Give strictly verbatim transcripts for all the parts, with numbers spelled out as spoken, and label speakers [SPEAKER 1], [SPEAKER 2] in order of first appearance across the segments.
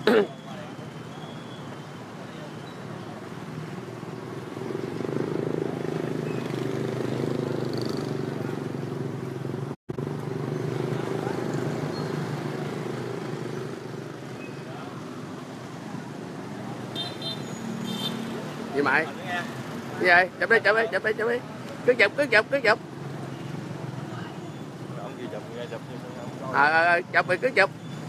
[SPEAKER 1] Gì mày? Gì vậy? Chụp đi, chụp đi, chụp đi, chụp đi. Cứ chụp, cứ chụp, cứ chụp. Ờ, à, chụp thì cứ chụp.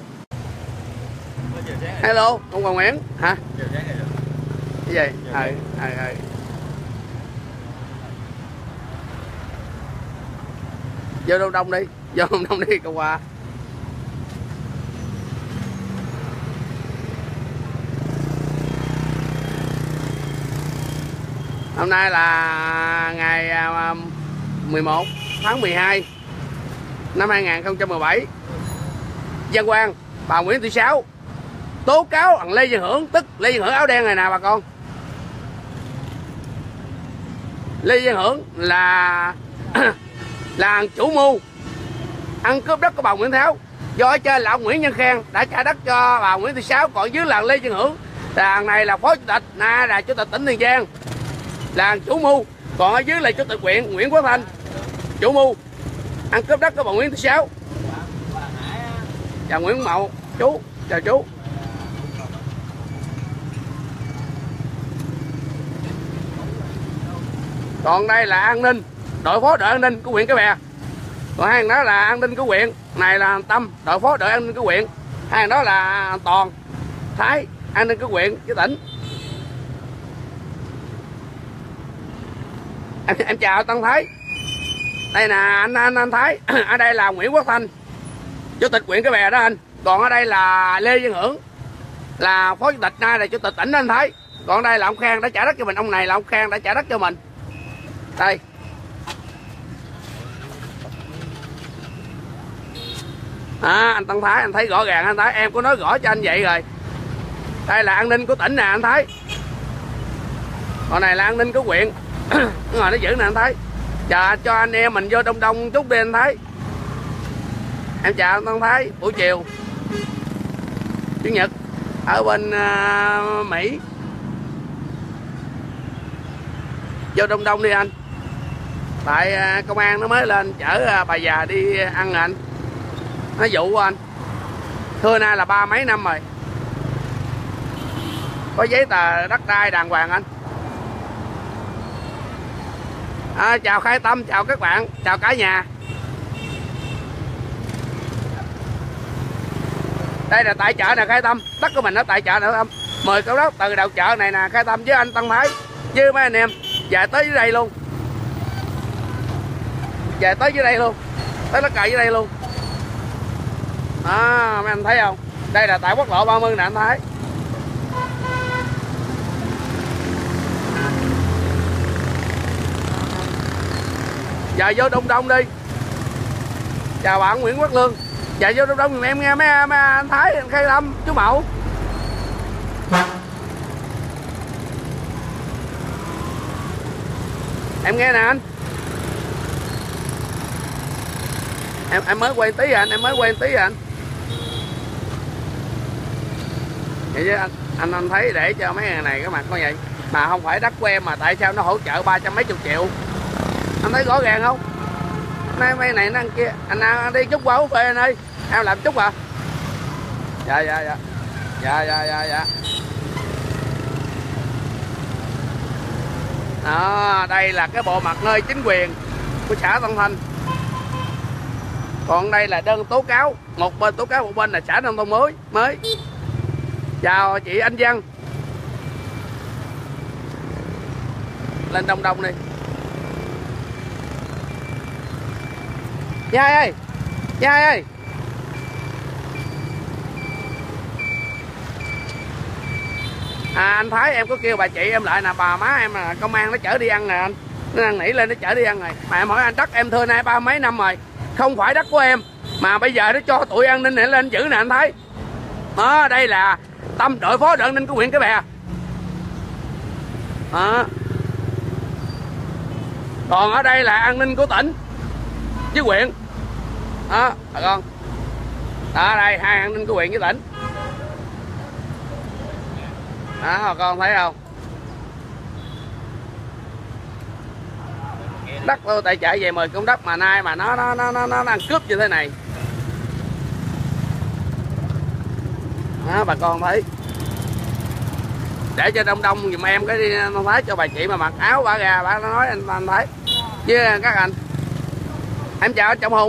[SPEAKER 1] Hello, ông Hoàng Nguyễn. Hả? Cái gì? Ờ, ờ, ờ. Vô Đông Đông đi, vô Đông Đông đi, câu qua. Hôm nay là ngày mười một tháng mười hai năm hai nghìn không trăm mười bảy. Giang Quang, bà Nguyễn Thị Sáu tố cáo thằng Lê Văn Hưởng, tức Lê Văn Hưởng áo đen này nè bà con. Lê Văn Hưởng là là chủ mưu ăn cướp đất của bà Nguyễn Tháo. Do ở trên là ông Nguyễn Nhân Khang đã trả đất cho bà Nguyễn Thị Sáu, còn dưới là Lê Văn Hưởng, là thằng này là phó chủ tịch, na là chủ tịch tỉnh Tiền Giang, là chủ mưu. Còn ở dưới là chủ tịch huyện Nguyễn Quốc Thanh, chủ mưu ăn cướp đất của bà Nguyễn Thị Sáu. Chào Nguyễn Mậu, chú, chào chú. Còn đây là an ninh, đội phó đội an ninh của huyện Cái Bè. Còn hai thằng đó là an ninh của huyện, này là Tâm, đội phó đội an ninh của huyện. Hai thằng đó là Toàn, Thái, an ninh của huyện với tỉnh. Em, em chào Tân Thái. Đây là anh anh anh Thái. Ở đây là Nguyễn Quốc Thanh, chủ tịch huyện Cái Bè đó anh. Còn ở đây là Lê Văn Hưởng, là phó chủ tịch, nay là chủ tịch tỉnh đó anh Thái. Còn đây là ông Khang đã trả đất cho mình, ông này là ông Khang đã trả đất cho mình. Đây. À, anh Tân Thái, anh thấy rõ ràng anh Thái, em có nói rõ cho anh vậy rồi. Đây là an ninh của tỉnh nè anh Thái. Còn này là an ninh của huyện. Ngồi nó giữ nè anh Thái. Chờ cho anh em mình vô Đông Đông chút đi anh Thái. Em chào anh Tân Thái, buổi chiều Chủ nhật ở bên uh, Mỹ. Vô Đông Đông đi anh. Tại uh, công an nó mới lên chở uh, bà già đi ăn rồi anh. Nó dụ của anh. Thưa nay là ba mấy năm rồi. Có giấy tờ đất đai đàng hoàng anh. À, chào Khai Tâm, chào các bạn, chào cả nhà. Đây là tại chợ nè Khai Tâm, đất của mình ở tại chợ nè Khai Tâm. Mời cậu đất từ đầu chợ này nè Khai Tâm với anh Tân Thái với mấy anh em về tới dưới đây luôn. Về tới dưới đây luôn, tới nó cày dưới đây luôn. À, mấy anh thấy không? Đây là tại quốc lộ ba mươi nè anh Thái. Giờ vô Đông Đông đi. Chào bạn Nguyễn Quốc Lương. Giờ vô Đông Đông em nghe mấy, mấy anh Thái, anh Khai Lâm, chú Mậu. Em nghe nè anh. Em em mới quay tí à anh, em mới quay tí à anh. Vậy chứ anh, anh anh thấy để cho mấy người này cái mặt con vậy. Mà không phải đất của em mà tại sao nó hỗ trợ ba trăm mấy chục triệu. Anh thấy rõ ràng không? Nay mấy này nó ăn kia. Anh, anh đi chút qua phê anh ơi. Em làm chút à? Dạ dạ dạ. Dạ dạ dạ dạ. Đó, đây là cái bộ mặt nơi chính quyền của xã Tân Thanh. Còn đây là đơn tố cáo, một bên tố cáo, một bên là xã nông thôn mới mới. Chào chị Anh Văn. Lên Đông Đông đi. Nhai ơi, Nhai ơi. À, anh Thái em có kêu bà chị em lại nè, bà má em là công an nó chở đi ăn rồi anh. Nó đang nỉ lên nó chở đi ăn rồi. Mà em hỏi anh, đất em thưa nay ba mấy năm rồi, không phải đất của em. Mà bây giờ nó cho tụi an ninh này lên giữ nè anh Thái. Đó, đây là Tâm, đội phó đội an ninh của huyện Cái Bè. Đó. Còn ở đây là an ninh của tỉnh với huyện. Đó, bà con. Đó, đây hai an ninh của huyện với tỉnh. Đó, bà con thấy không? Đất tôi tại chạy về mười công đất mà nay mà nó nó nó nó, nó đang cướp như thế này. Đó, bà con thấy. Để cho đông đông giùm em cái đi anh thấy, cho bà chị mà mặc áo bả ra bả nói anh anh thấy với các anh. Em chào anh Trọng Hùng.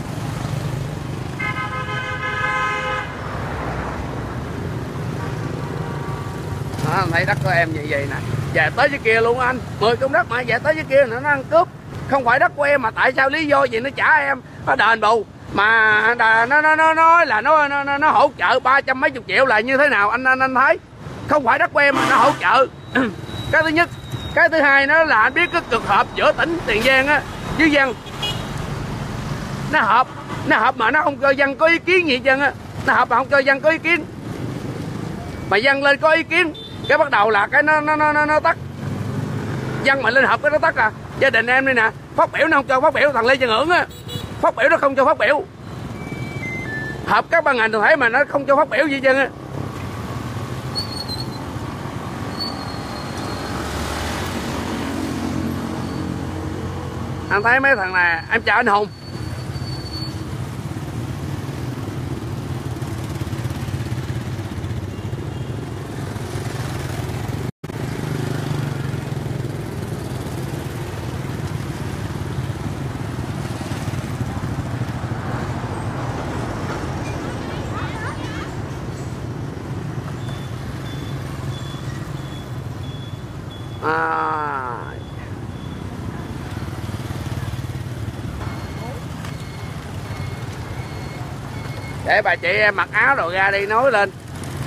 [SPEAKER 1] Đó, anh thấy đất của em như vậy nè, về tới dưới kia luôn anh, mười công đất mà về tới dưới kia nữa nó ăn cướp. Không phải đất của em mà tại sao lý do gì nó trả em, nó đền bù mà nó nó nó nói là nó nó, nó, nó hỗ trợ ba trăm mấy chục triệu là như thế nào anh anh anh thấy? Không phải đất của em mà nó hỗ trợ. Cái thứ nhất, cái thứ hai nó là anh biết cái cực hợp giữa tỉnh Tiền Giang á với dân, nó hợp nó hợp mà nó không cho dân có ý kiến gì chân á, nó hợp mà không cho dân có ý kiến, mà dân lên có ý kiến cái bắt đầu là cái nó nó nó nó, nó tắt. Dân mà lên hợp cái nó tắt à. Gia đình em đây nè, phát biểu nó không cho phát biểu, thằng Lê Văn Hưởng á phát biểu nó không cho phát biểu, hợp các ban ngành toàn thể mà nó không cho phát biểu gì chân á. Anh thấy mấy thằng này. Em chào anh Hùng. À, để bà chị em mặc áo rồi ra đi nói lên,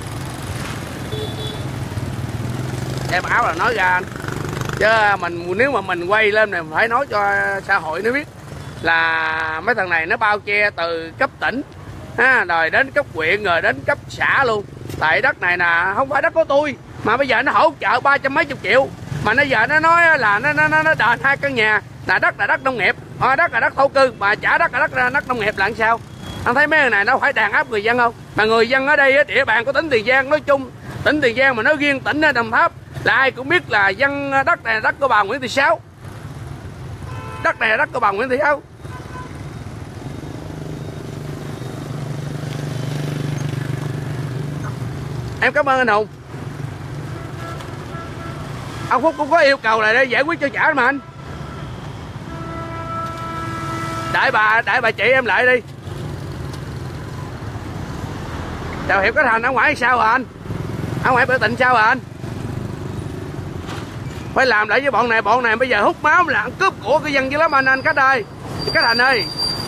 [SPEAKER 1] em áo là nói ra anh, chứ mình nếu mà mình quay lên thì phải nói cho xã hội nó biết là mấy thằng này nó bao che từ cấp tỉnh ha, rồi đến cấp huyện rồi đến cấp xã luôn. Tại đất này là không phải đất của tôi mà bây giờ nó hỗ trợ ba trăm mấy chục triệu, mà nó giờ nó nói là nó nó nó đền hai căn nhà là đất là đất nông nghiệp, à, đất là đất thổ cư mà trả đất là đất là đất nông nghiệp là làm sao? Anh thấy mấy người này nó phải đàn áp người dân không? Mà người dân ở đây địa bàn của tỉnh Tiền Giang nói chung, tỉnh Tiền Giang mà nói riêng tỉnh Đồng Tháp là ai cũng biết là dân đất này là đất của bà Nguyễn Thị Sáu, đất này là đất của bà Nguyễn Thị Sáu. Em cảm ơn anh Hùng. Ông Phúc cũng có yêu cầu là để giải quyết cho trả mà anh. Đợi bà, đợi bà chị em lại đi. Chào Hiệp có Thành ở ngoài sao à anh? Ở ngoài biểu tình sao à anh? Phải làm lại với bọn này, bọn này bây giờ hút máu là ăn cướp của cái dân dữ lắm anh anh Cách ơi. Cái Thành ơi.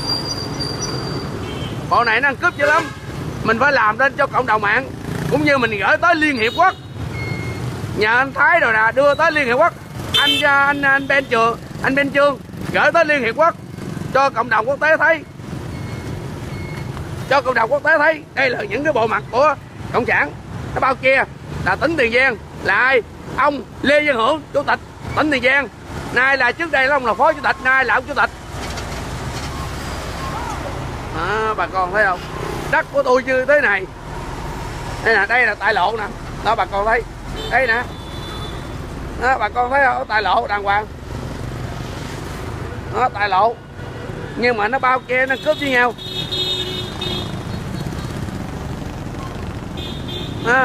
[SPEAKER 1] Bọn này nó ăn cướp dữ lắm. Mình phải làm lên cho cộng đồng mạng, cũng như mình gửi tới Liên Hiệp Quốc. Nhờ anh Thái rồi nè, đưa tới Liên Hiệp Quốc. Anh anh anh Ben Trường, anh Ben Trương gửi tới Liên Hiệp Quốc cho cộng đồng quốc tế thấy. Cho cộng đồng quốc tế thấy đây là những cái bộ mặt của cộng sản. Nó bao kia là tỉnh Tiền Giang là ai? Ông Lê Văn Hưởng, chủ tịch tỉnh Tiền Giang. Nay là trước đây là ông là phó chủ tịch, nay là ông chủ tịch. À, bà con thấy không? Đất của tôi như thế này. Đây nè, đây là tại lộ nè. Đó bà con thấy. Đây nè. Đó bà con thấy không? Tại lộ đàng hoàng. Đó tại lộ. Nhưng mà nó bao che nó cướp với nhau. Đó.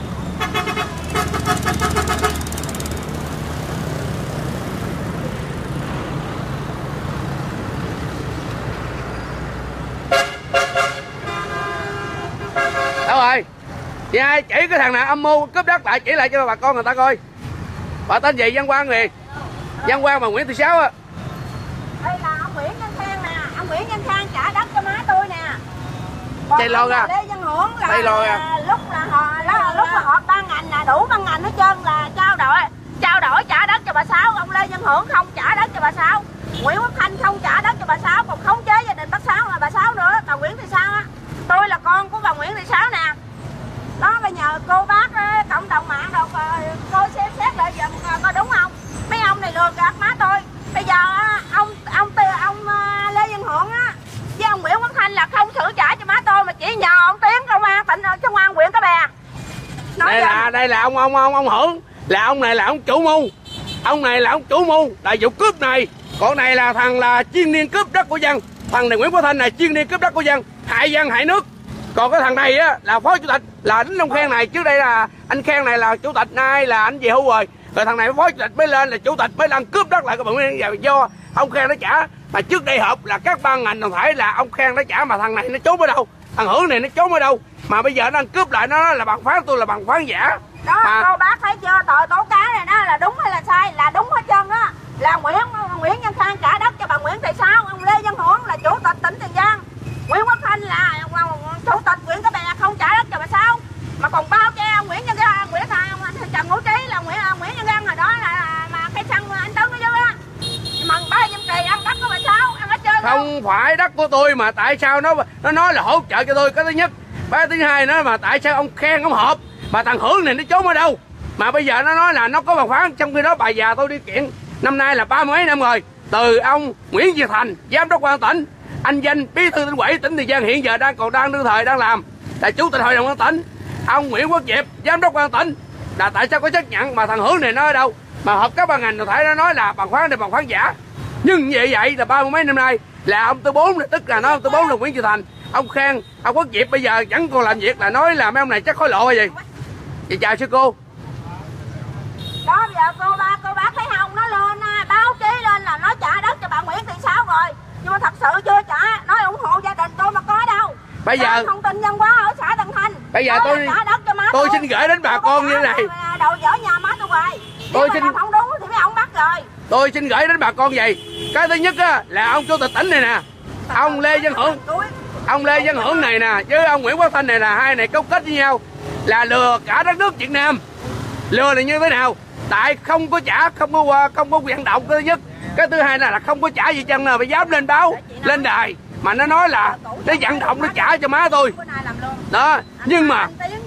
[SPEAKER 1] Đâu rồi? Chị ai chỉ cái thằng nào âm mưu cướp đất lại, chỉ lại cho bà con người ta coi. Bà tên gì? Văn Quang gì? Văn Quang mà Nguyễn Thị Sáu á.
[SPEAKER 2] Đây là ông Nguyễn Văn Khang nè, ông Nguyễn Văn Khang trả đất cho má tôi nè.
[SPEAKER 1] Đây lo ra.
[SPEAKER 2] Lê Văn Hưởng là,
[SPEAKER 1] đây lo ra.
[SPEAKER 2] là lúc là họ là lúc mà họp ban ngành là đủ ban ngành hết trơn là trao đổi trao đổi trả đất cho bà Sáu. Ông Lê Văn Hưởng không trả đất cho bà Sáu. Nguyễn Quốc Khanh không trả đất cho bà Sáu, còn khống chế gia đình bác Sáu là bà Sáu nữa, bà Nguyễn Thị Sáu á. Tôi là con của bà Nguyễn Thị Sáu nè. Đó bây giờ cô bác cộng đồng mạng đâu cô xem xét lại giùm có đúng không? Mấy ông này lừa gạt má tôi. Bây giờ ông ông ông, ông Lê Văn Hưởng á với ông Nguyễn Quốc Khanh là không xử trả cho má tôi mà chỉ nhờ ông Tiến công an tỉnh công an huyện Cái Bè. Nói
[SPEAKER 1] đây là là đây là ông ông ông ông Hưởng, là ông này là ông chủ mưu, ông này là ông chủ mưu là vụ cướp này. Còn này là thằng là chuyên niên cướp đất của dân, thằng này Nguyễn Quốc Thanh này chuyên niên cướp đất của dân, hại dân hại nước. Còn cái thằng này á là phó chủ tịch, là Đinh Long Khen này, trước đây là anh Khen này là chủ tịch, nay là anh về hưu rồi, rồi thằng này phó chủ tịch mới lên là chủ tịch, mới lên cướp đất lại các bạn. Do ông Khen nó trả, mà trước đây họp là các ban ngành đoàn thể là ông Khen nó trả, mà thằng này nó trốn ở đâu, thằng Hưởng này nó trốn ở đâu, mà bây giờ nó đang cướp lại, nó là bằng phán, tôi là bằng phán giả.
[SPEAKER 2] Đó
[SPEAKER 1] mà...
[SPEAKER 2] cô bác thấy chưa, tội tố cáo này đó là đúng hay là sai? Là đúng hết trơn đó. Là Nguyễn Nguyễn Văn Khang trả đất cho bà Nguyễn Thị Sao, ông Lê Văn Hưởng là chủ tịch tỉnh Tiền Giang, Nguyễn Quốc Thanh là chủ tịch huyện Cái Bè không trả đất cho bà Sao, mà còn bao che ông Nguyễn Văn Khang, Nguyễn Thằng Trần Ngũ Trí là Nguyễn Nguyễn Văn Khang hồi đó là mà cây xăng anh Tấn ở dưới á, mần ba trăm kỳ ăn đất của bà Sao, ăn hết trơn.
[SPEAKER 1] Không phải đất của tôi, mà tại sao nó nó nói là hỗ trợ cho tôi, cái thứ nhất. Cái thứ hai nó mà tại sao ông Khen ông họp, mà thằng Hưởng này nó trốn ở đâu, mà bây giờ nó nói là nó có bằng phán, trong khi đó bà già tôi đi kiện năm nay là ba mấy năm rồi. Từ ông Nguyễn Việt Thành, giám đốc quan tỉnh, anh Danh, bí thư tỉnh ủy tỉnh Tiền Giang, hiện giờ đang còn đang đương thời đang làm là chủ tịch hội đồng quan tỉnh, ông Nguyễn Quốc Diệp, giám đốc quan tỉnh, là tại sao có xác nhận, mà thằng Hưởng này nó ở đâu, mà họp các ban ngành đoàn thể nó nói là bằng phán này bằng phán giả. Nhưng vậy vậy là ba mươi mấy năm nay là ông thứ bốn, tức là nói ông thứ bốn là Nguyễn Việt Thành, ông Khang, ông Quốc Diệp bây giờ vẫn còn làm việc, là nói là mấy ông này chắc khối lộ hay gì. Chị chào sư cô.
[SPEAKER 2] Đó giờ cô ba cô bác thấy không, nó lên báo chí lên là nó trả đất cho bà Nguyễn Thị Sao rồi, nhưng mà thật sự chưa trả, nói ủng hộ gia đình tôi mà có đâu.
[SPEAKER 1] Bây giờ
[SPEAKER 2] thông tin văn hóa ở xã Tân Thanh,
[SPEAKER 1] bây giờ tôi
[SPEAKER 2] trả đất cho má
[SPEAKER 1] tôi,
[SPEAKER 2] tôi
[SPEAKER 1] xin gửi đến bà con như thế này.
[SPEAKER 2] Đầu dở nhà má tôi rồi.
[SPEAKER 1] Tôi
[SPEAKER 2] Nếu
[SPEAKER 1] xin
[SPEAKER 2] mà không đúng thì mấy ông bắt rồi.
[SPEAKER 1] Tôi xin gửi đến bà con vậy. Cái thứ nhất á là ông chủ tịch tỉnh này nè, ông Lê Văn Hưởng, ông Lê Văn Hưởng này nè với ông Nguyễn Quốc Thanh này là hai này cấu kết với nhau là lừa cả đất nước Việt Nam. Lừa là như thế nào? Tại không có trả, không có không có vận động, cái thứ nhất. Cái thứ hai là, là không có trả gì chăng nào, phải dám lên báo, lên đài mà nó nói là nó vận động nó trả cho má tôi. Đó, nhưng mà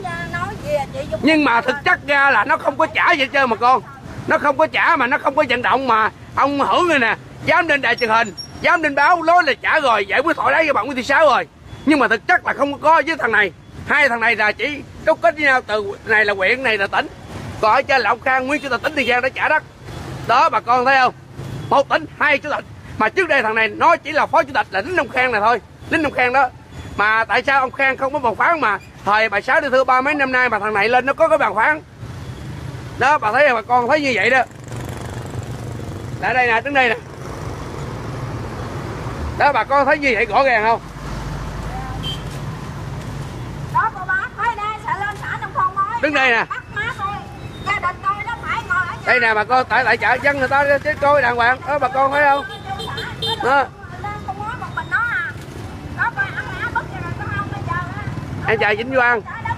[SPEAKER 1] nhưng mà thực chất ra là nó không có trả gì hết trơn mà con. Nó không có trả mà nó không có vận động, mà ông Hưởng này nè dám lên đài truyền hình, dám lên báo nói là trả rồi, giải quyết thoại đấy cho bạn Nguyễn Thị Sáu rồi. Nhưng mà thực chất là không có với thằng này. Hai thằng này là chỉ cấu kết với nhau, từ này là huyện, này là tỉnh. Còn ở trên là ông Khang, nguyên chủ tịch tỉnh Tiền Giang đã trả đất. Đó bà con thấy không? Một tỉnh, hai chủ tịch. Mà trước đây thằng này nó chỉ là phó chủ tịch là Đinh Long Khang này thôi. Đinh Long Khang đó. Mà tại sao ông Khang không có bằng phán, mà thời bà Sáu đi thưa ba mấy năm nay mà thằng này lên nó có cái bằng phán. Đó bà thấy bà con thấy như vậy đó. Lại đây nè, đứng đây nè. Đó bà con thấy như vậy rõ ràng không?
[SPEAKER 2] Đó cô bác thấy đây, sẽ lên xã nông thôn mới.
[SPEAKER 1] Đứng đây nè.
[SPEAKER 2] Gia đình tôi nó phải ngồi ở
[SPEAKER 1] đây nè bà con, tại tại chợ dân người ta chứ coi đàng hoàng. Đó bà con thấy không? Đó. Em chào Vĩnh Quang.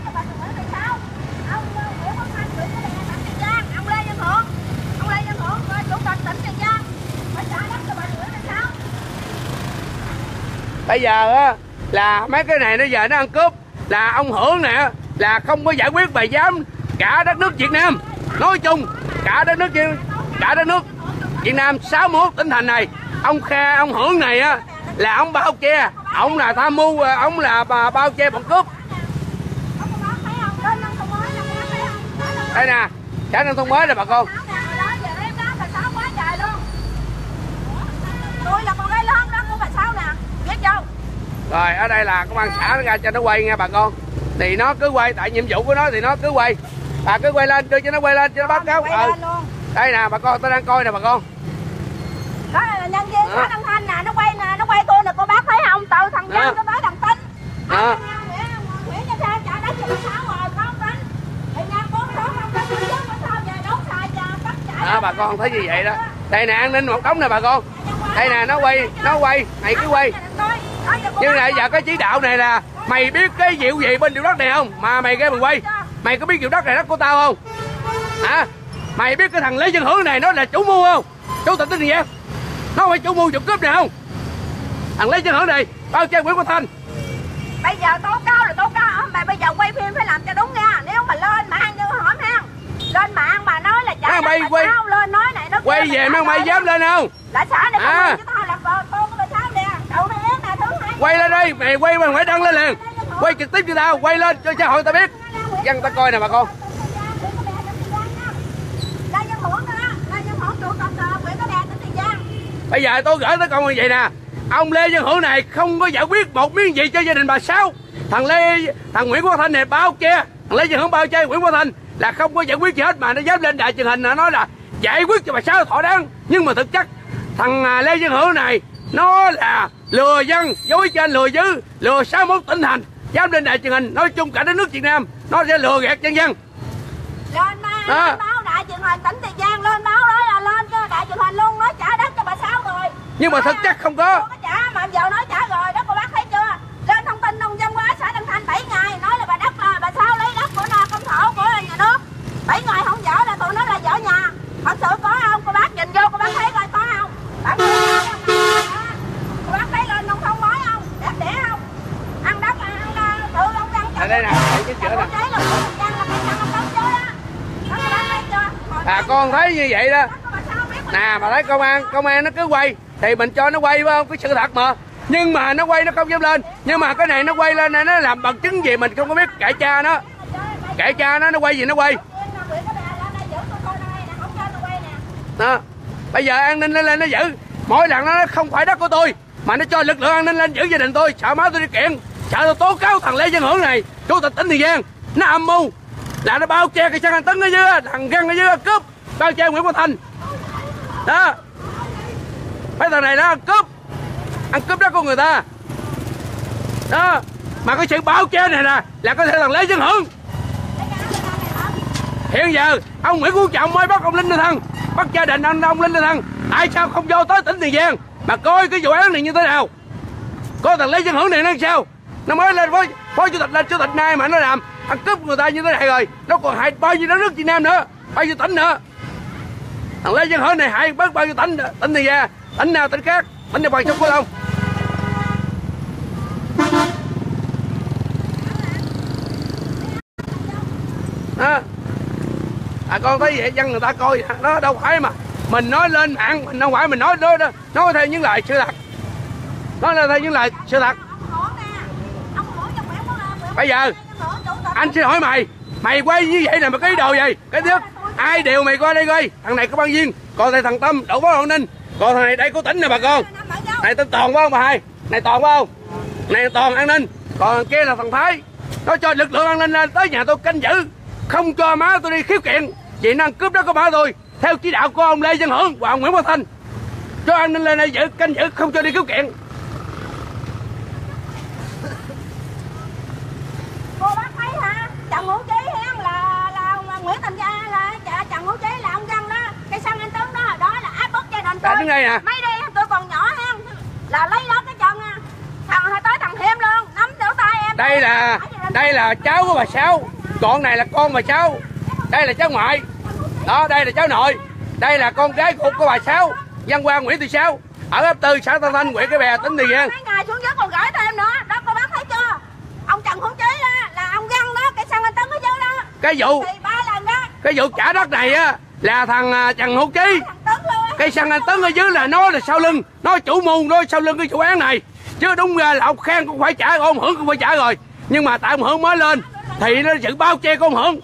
[SPEAKER 1] Bây giờ á là mấy cái này nó giờ nó ăn cướp, là ông Hưởng nè là không có giải quyết bài giám cả đất nước Việt Nam, nói chung cả đất nước cả đất nước Việt Nam sáu mươi mốt tỉnh thành này. Ông Kha, ông Hưởng này á là ông bao che, ông là tham mưu, ông là bao che bọn cướp. Đây nè, xã nông thôn mới nè bà con.
[SPEAKER 2] Tôi là con gái lớn đó của bà Sáu nè, biết chưa?
[SPEAKER 1] Rồi ở đây là công an xã nó ra cho nó quay nha bà con. Thì nó cứ quay, tại nhiệm vụ của nó thì nó cứ quay. Bà cứ quay lên, đưa cho nó quay lên cho nó báo cáo. Ừ. Đây nè bà con, tôi đang coi nè bà con.
[SPEAKER 2] Đó là nhân viên xã Tân Thanh nè, nó quay nè, nó quay tôi nè cô bác thấy không? Từ thằng Dân cho tới thằng Tinh.
[SPEAKER 1] Đó.
[SPEAKER 2] Nguyễn Văn Khang trả đất cho bà Sáu rồi, không Tinh. Thì nhà cô nó không có sự giúp mà sao về đốt xài và bắt trả.
[SPEAKER 1] Đó bà con thấy như vậy đó. Đây nè, an ninh một đống nè bà con. Đây nè, nó quay, nó quay, mày cứ quay. Nhưng là giờ cái chỉ đạo này là mày biết cái vụ gì bên điều đất này không? Mà mày kêu mày quay. Mày có biết vụ đất này đất của tao không? Hả? Mày biết cái thằng Lê Văn Hưởng này nó là chủ mưu không? Chủ tịch tỉnh Tiền Giang. Nó phải chủ mưu vụ cướp này không? Thằng Lê Văn Hưởng này bao che Nguyễn Quốc Thanh.
[SPEAKER 2] Bây giờ tố cáo là tố cáo, mà bây giờ quay phim phải làm cho đúng nha. Nếu mà lên mạng như hỏi ha, lên mạng mà nói là trả
[SPEAKER 1] mày quay
[SPEAKER 2] sao, lên nói này nó
[SPEAKER 1] quay về mấy mày dám lên không?
[SPEAKER 2] Là xã này
[SPEAKER 1] à.
[SPEAKER 2] Không chứ tao là con của bà Sáu nè, đậu này ép nè, thứ hai.
[SPEAKER 1] Quay lên đây, mày quay mày phải đăng lên liền. Quay trực tiếp cho tao, quay lên cho xã hội tao biết. Dân ta coi nè bà con. Bây giờ tôi gửi tới con như vậy nè, ông Lê Văn Hưởng này không có giải quyết một miếng gì cho gia đình bà Sáu. Thằng Lê thằng Nguyễn Quốc Thanh này bao che, thằng Lê Văn Hưởng bao che Nguyễn Quốc Thanh là không có giải quyết gì hết, mà nó dám lên đài truyền hình là nói là giải quyết cho bà Sáu thỏa đáng. Nhưng mà thực chất thằng Lê Văn Hưởng này nó là lừa dân, dối trên lừa dư, lừa sáu mươi mốt tỉnh thành, dám lên đài truyền hình nói chung cả đất nước Việt Nam nó sẽ lừa gạt nhân dân.
[SPEAKER 2] Lên báo, lên báo đài truyền hình tỉnh Tiền Giang, lên báo đó là lên cái đài truyền hình luôn nói trả đất cho bà Sáu rồi.
[SPEAKER 1] Nhưng mà thực chất không có.
[SPEAKER 2] Không có trả mà giờ nói trả rồi đó, cô bác thấy chưa? Lên thông tin nông dân hóa xã Tân Thanh bảy ngày nói là bà đất là bà Sáu lấy đất của nó công thổ của nhà nước. bảy ngày không dỡ là tụi nó là dỡ nhà. Thật sự có không? Cô bác nhìn vô cô bác thấy coi có không? Bạn cô bác thấy lên nông thôn mới không? Đẹp đẽ không? Ăn đất là ăn tự ông dân.
[SPEAKER 1] À đây nè, cái chữa nè. À con thấy như vậy đó. Nè mà thấy công an công an nó cứ quay thì mình cho nó quay phải không, cái sự thật mà. Nhưng mà nó quay nó không dám lên. Nhưng mà cái này nó quay lên này nó làm bằng chứng gì mình không có biết, kệ cha nó. Kệ cha nó, nó quay gì nó quay. Đó. Bây giờ an ninh lên lên nó giữ. Mỗi lần nó không phải đất của tôi mà nó cho lực lượng an ninh lên giữ gia đình tôi, sợ má tôi đi kiện, sợ tôi tố cáo thằng Lê Văn Hưởng này, chủ tịch tỉnh Tiền Giang, nó âm mưu là nó bao che cái xăng Anh Tấn ở dưới, thằng Găng ở dưới cướp, bao che Nguyễn Quốc Thanh. Đó. Mấy thằng này nó ăn cướp, ăn cướp đất của người ta. Đó. Mà cái sự bao che này nè là có thể thằng Lê Văn Hưởng. Hiện giờ ông Nguyễn Phú Trọng mới bắt ông Linh Đinh Thăng, bắt gia đình anh ông Linh Đinh Thăng, tại sao không vô tới tỉnh Tiền Giang mà coi cái vụ án này như thế nào? Coi thằng Lê Văn Hưởng này nó sao? Nó mới lên phó, phó chủ tịch lên chủ tịch nay mà nó làm ăn cướp người ta như thế này rồi, nó còn hại bao nhiêu đất nước Việt Nam nữa, bao nhiêu tỉnh nữa. Thằng Lê Văn Hưởng này hại bớt bao nhiêu tỉnh, tỉnh Tiền Giang, tỉnh nào tỉnh khác, tỉnh đồng bằng sông Cửu Long. Đó. À con thấy vậy dân người ta coi nó đâu phải mà mình nói lên mạng, mình đâu phải mình nói nói nói theo những lời sự thật, nói theo những lời sự thật. Bây giờ anh xin hỏi mày, mày quay như vậy là mày có ý đồ gì? Cái thứ ai đều mày coi đây coi, thằng này có ban viên, còn thầy thằng Tâm đổ phó an ninh, còn thằng này đây có tỉnh nè bà con. Này tên Toàn phải không bà hai? Này Toàn phải không? Này Toàn an ninh, còn thằng kia là thằng Thái. Nó cho lực lượng an ninh lên tới nhà tôi canh giữ, không cho má tôi đi khiếu kiện vì nó ăn cướp đó của má tôi theo chỉ đạo của ông Lê Văn Hưởng và ông Nguyễn Quốc Thanh. Cho an ninh lên đây giữ canh giữ, không cho đi khiếu kiện.
[SPEAKER 2] Cô bác thấy hả? Trần Hữu Chí hen là là Nguyễn Thành Gia là Trần Hữu Chí là ông Găng đó, cây xăng Anh Tấn đó, đó là áp bức gia đình tôi.
[SPEAKER 1] Đứng đây nè.
[SPEAKER 2] Mấy đi tôi còn nhỏ hen là lấy lót cái chân thằng tới thằng thêm luôn, nắm đỡ tay em.
[SPEAKER 1] Đây là đây là cháu của bà Sáu, con này là con bà Sáu, đây là cháu ngoại, đó đây là cháu nội, đây là con gái của của bà Sáu, Văn Quang Nguyễn Thị Sáu ở ấp Tư xã Tân Thanh huyện Cái Bè tỉnh Tiền Giang.
[SPEAKER 2] Mấy ngày xuống dưới còn gửi thêm nữa đó, cô bác thấy chưa? Ông Trần Hữu Chí đó là ông Găng đó, cái xăng Anh Tấn ở dưới đó.
[SPEAKER 1] Cái vụ
[SPEAKER 2] thì ba lần đó.
[SPEAKER 1] Cái vụ trả đất này á là thằng Trần Hữu Chí, cái xăng Anh Tấn ở dưới là nó là sau lưng, nó chủ mưu, nó sau lưng cái vụ án này, chứ đúng ra là ông Khang cũng phải trả, ông Hưởng cũng phải trả rồi, nhưng mà tại ông Hưởng mới lên thì nó sự bao che của ông Hưởng.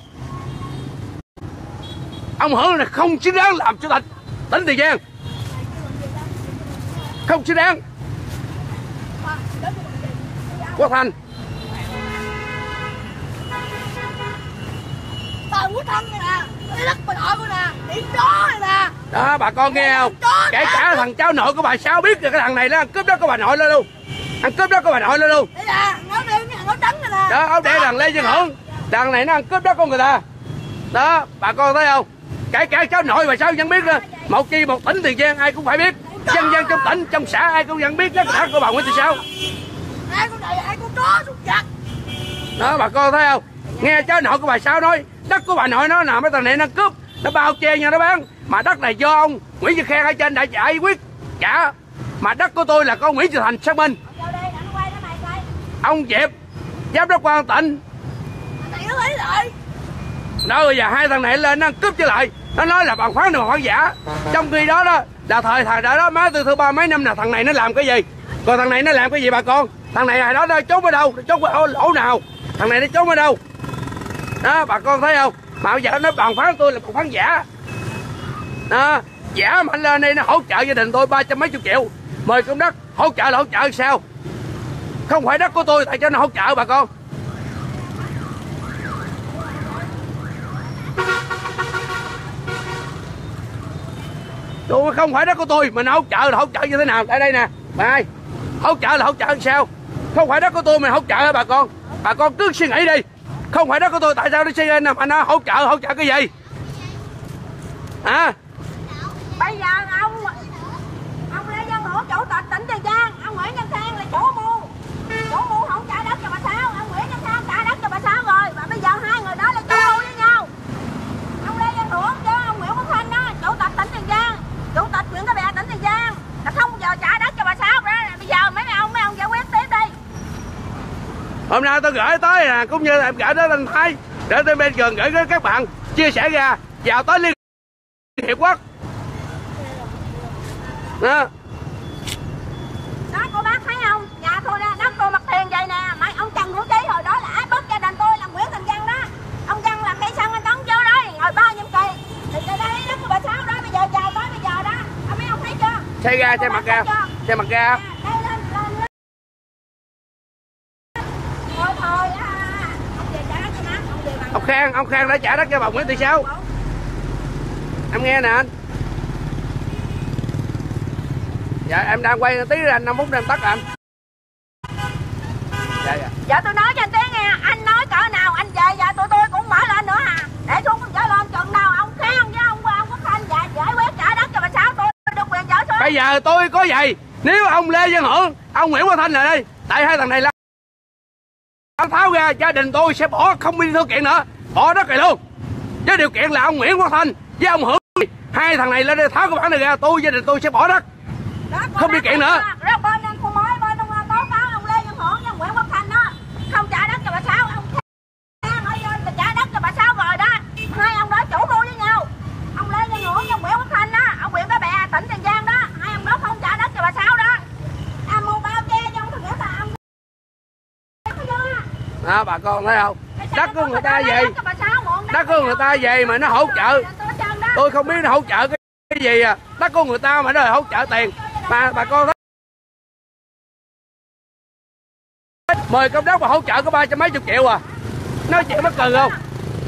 [SPEAKER 1] Ông Hưởng là không xứng đáng làm chủ tịch tỉnh Tiền Giang, không xứng đáng. Quốc Thanh
[SPEAKER 2] bà Quốc Thanh này nè, cái đất bà nội của nè, điểm đó này nè.
[SPEAKER 1] Đó bà con nghe không? Kể cả thằng cháu nội của bà Sáu biết được cái thằng này nó ăn cướp đất của bà nội lên luôn, ăn cướp đất của bà nội lên luôn.
[SPEAKER 2] Đây nè, ngáo đen cái ngáo trắng này nè.
[SPEAKER 1] Đó, ông để thằng Lê Văn Hưởng, thằng này nó ăn cướp đất của người ta. Đó, bà con thấy không? Kể cả cháu nội bà Sáu vẫn biết nữa. Một chi một tỉnh Tiền Giang ai cũng phải biết, dân dân trong tỉnh trong xã ai cũng vẫn biết đất của bà Nguyễn Thị Sáu.
[SPEAKER 2] Ai con này ai con chó súc vật.
[SPEAKER 1] Đó bà con thấy không? Nghe cháu nội của bà Sáu nói đất của bà nội nó nào mấy thằng này nó cướp, nó bao che nhau nó bán, mà đất này do ông Nguyễn Văn Khen ở trên đã giải quyết trả, mà đất của tôi là con Nguyễn Thị Thành xác minh. Ông Diệp giám đốc quan tỉnh đó, bây giờ hai thằng này lên nó cướp trở lại, nó nói là bằng phán được bằng phán giả, trong khi đó đó là thời thời đó, đó má từ thứ ba mấy năm là thằng này nó làm cái gì, còn thằng này nó làm cái gì bà con? Thằng này hồi đó nó trốn ở đâu, trốn ở lỗ nào, thằng này nó trốn ở đâu? Đó bà con thấy không? Mà bây giờ nó bằng phán tôi là bằng phán giả. Đó giả mạnh lên đây nó hỗ trợ gia đình tôi ba trăm mấy chục triệu, mời công đất hỗ trợ là hỗ trợ sao? Không phải đất của tôi tại cho nó hỗ trợ bà con. Tôi không phải đất của tôi mà nó hỗ trợ là hỗ trợ như thế nào? Tại đây nè bà ơi, hỗ trợ là hỗ trợ sao? Không phải đất của tôi mà hỗ trợ hả bà con? Bà con cứ suy nghĩ đi, không phải đất của tôi tại sao nó xây mà nó hỗ trợ hỗ trợ cái gì à?
[SPEAKER 2] Bây giờ ông ông Lê Văn Hưởng chủ tịch tỉnh Tiền Giang, ông Nguyễn Văn Khang là chủ mưu chủ mưu không trả đất cho bà Sáu, ông Nguyễn Văn Khang trả đất cho bà Sáu rồi, và bây giờ hai người đó là chủ mưu với nhau. Ông Lê Văn Hưởng chứ ông Nguyễn Văn Khang đó, chủ tịch tỉnh Tiền Giang, chủ tịch huyện Cái Bè tỉnh Tiền Giang là không giờ trả đất cho bà Sáu đó. Bây giờ mấy ông mấy ông giải quyết tiếp đi.
[SPEAKER 1] Hôm nay tôi gửi tới nè, cũng như em gửi tới anh Thái để tôi bên trường gửi tới các bạn chia sẻ ra vào tới Liên Hiệp Quốc đó.
[SPEAKER 2] Đó cô bác thấy không, nhà tôi nè, đất tôi mặt tiền vậy nè, mấy ông Trần Hữu Trí hồi đó là ai bớt gia đình tôi là Nguyễn Thành Văn đó, ông Văn là cây xăng anh Tấn chưa đó, ngồi ba nhiệm kỳ thì đây đây đất của bà Sáu đó, bây giờ chào tới bây giờ đó, ông mấy ông thấy chưa?
[SPEAKER 1] Xe ra xe mặt ra xe mặt ra
[SPEAKER 2] thôi thôi á, ông về trả đất cho má, ông về bằng
[SPEAKER 1] ông Khang ông Khang đã trả đất cho bà Nguyễn Thị Sáu. Em nghe nè anh. Dạ em đang quay tí anh năm phút em tắt anh. Dạ dạ.
[SPEAKER 2] Dạ tôi nói cho anh tiếng nghe, anh nói cỡ nào anh về dạ tụi tôi cũng mở lên nữa à. Để xuống con trở lên chừng nào ông Khang với ông ông Quốc Khanh dạ giải quyết trả đất cho bà Sáu tôi được quyền trở xuống.
[SPEAKER 1] Bây giờ tôi có vậy, nếu ông Lê Văn Hưởng, ông Nguyễn Văn Thanh này đây, tại hai thằng này là ông tháo ra gia đình tôi sẽ bỏ không đi theo kiện nữa, bỏ đất này luôn. Với điều kiện là ông Nguyễn Văn Thanh với ông Hưởng, hai thằng này lên đây tháo cái bản này ra, tôi gia đình tôi sẽ bỏ đất.
[SPEAKER 2] Đó,
[SPEAKER 1] không đi kiện nữa.
[SPEAKER 2] Đó, bên anh khu mới bên ông tố cáo ông Lê Văn Hưởng với Nguyễn Quốc Thành đó không trả đất cho bà Sáu, ông Khang ở trên trả đất cho bà Sáu rồi đó, hai ông đó chủ mưu với nhau. Ông Lê Văn Hưởng với Nguyễn Quốc Thành đó, ông huyện Cái Bè tỉnh Tiền Giang đó, hai ông đó không trả đất cho bà Sáu đó. À mua bao che cho ông thằng nghĩa là ông
[SPEAKER 1] đó, bà con thấy không? Đất của người ta vậy, đất của người ta vậy mà nó hỗ trợ. Tôi không biết nó hỗ trợ cái cái gì à, đất của người ta mà nó hỗ trợ tiền mà bà con thấy mời công đất mà hỗ trợ có ba trăm mấy chục triệu à, nói chuyện mắc cười không?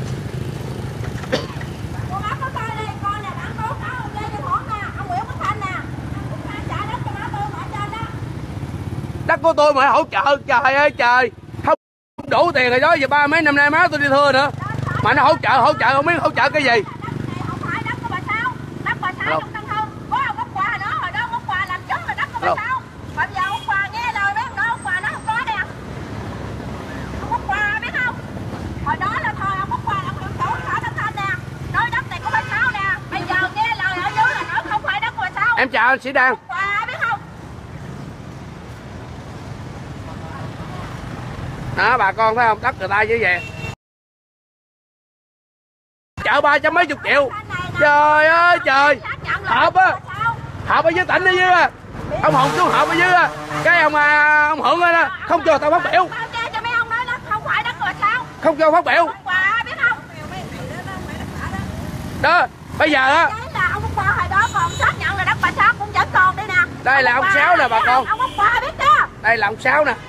[SPEAKER 1] Đất của tôi mà hỗ trợ, trời ơi trời, không đủ tiền rồi đó, giờ ba mấy năm nay má tôi đi thưa nữa mà nó hỗ trợ hỗ trợ không biết hỗ trợ cái gì.
[SPEAKER 2] Có ông Quốc Hòa nữa, hồi đó ông Quốc Hòa làm chứng là đất của bà Sáu. Mà bây giờ ông Hòa nghe lời mấy ông đó, ông Hòa nó không có nè. Ông Quốc Hòa biết không? Hồi đó là thời ông Quốc Hòa là ông chủ xã Tân Thanh nè, nói đất này của bà Sáu nè. Bây giờ nghe lời ở dưới là nói không phải đất của bà Sáu.
[SPEAKER 1] Em chào anh Sĩ Đăng.
[SPEAKER 2] Quốc Hòa biết không?
[SPEAKER 1] Đó bà con thấy không, đất người ta như vậy. Chợ ba trăm mấy chục triệu. Trời ơi trời, hợp á, hợp ở dưới tỉnh ở dưới á, ông Hùng xuống hợp ở dưới á, cái ông à, ông Hưởng á không cho tao phát biểu, không cho phát biểu. Đó bây giờ á, đây là ông Sáu nè bà con, đây là ông Sáu nè,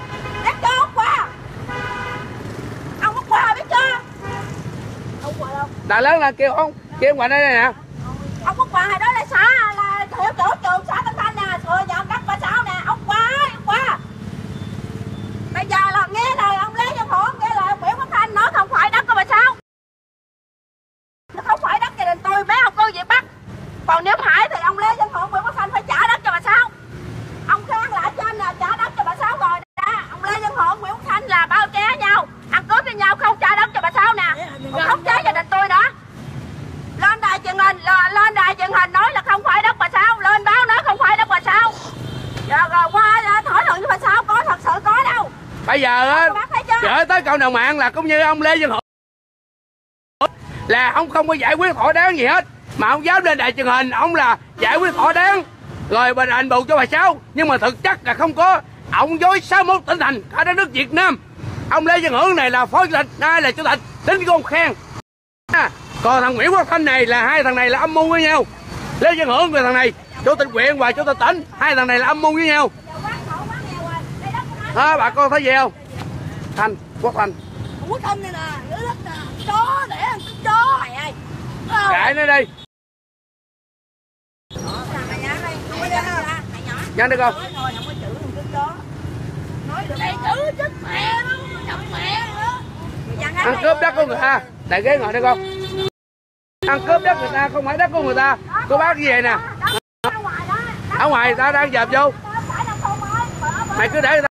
[SPEAKER 1] đại lớn là kêu ông kêu ngoài đây nè.
[SPEAKER 2] Ông Quốc Hòa hồi đó là xã là hiệu trưởng trường xã Tân Thanh nè, thừa nhận đất bà Sáu nè, ông Hòa, ông Hòa. Bây giờ là nghe lời ông Lê Văn Hưởng, nghe lời ông Nguyễn Quốc Thanh nói không phải đất của bà Sáu. Nó không phải đất gia đình tôi, mấy ông cô Việt Bắc. Còn nếu phải thì ông Lê Văn Hưởng, Nguyễn Quốc Thanh phải trả đất cho bà Sáu. Ông Khang là ở trên là trả đất cho bà Sáu rồi đó. Ông Lê Văn Hưởng, Nguyễn Quốc Thanh là bao che nhau, ăn cướp với nhau không trả đất cho bà Sáu nè. Còn không chế gia đình tôi nữa. Lên đài truyền hình, lên đài truyền hình nói là không phải đất bà Sáu, lên báo nói không phải đất bà Sáu. Rồi, rồi qua thỏa thuận với bà Sáu có thật sự có đâu.
[SPEAKER 1] Bây giờ á, gửi tới cộng đồng mạng là cũng như ông Lê Văn Hưởng là ông không có giải quyết thỏa đáng gì hết, mà ông dám lên đài truyền hình ông là giải quyết thỏa đáng rồi bà đền bù cho bà Sáu, nhưng mà thực chất là không có. Ông dối sáu mươi mốt tỉnh thành cả đất nước Việt Nam. Ông Lê Văn Hưởng này là phó chủ tịch, ai là chủ tịch, tính của ông Khang. À, còn thằng Nguyễn Quốc Thanh này là hai thằng này là âm mưu với nhau. Lê Văn Hưởng và thằng này chủ tịch huyện và chủ tịch tỉnh, hai thằng này là âm mưu với nhau. Đó, bà con thấy gì không? Thanh, Quốc Thanh.
[SPEAKER 2] Quốc Thanh này nè, nó đất nè, chó để ăn chó mày ơi.
[SPEAKER 1] Kệ nó đi. Nhanh đi con. Ăn cướp đất của người ta, đại ghế ngồi đây con. Ăn cướp đất người ta không phải đất của người ta. Cô bác như vậy nè. Ở ngoài người ta đang dẹp vô. Mày cứ để người ta.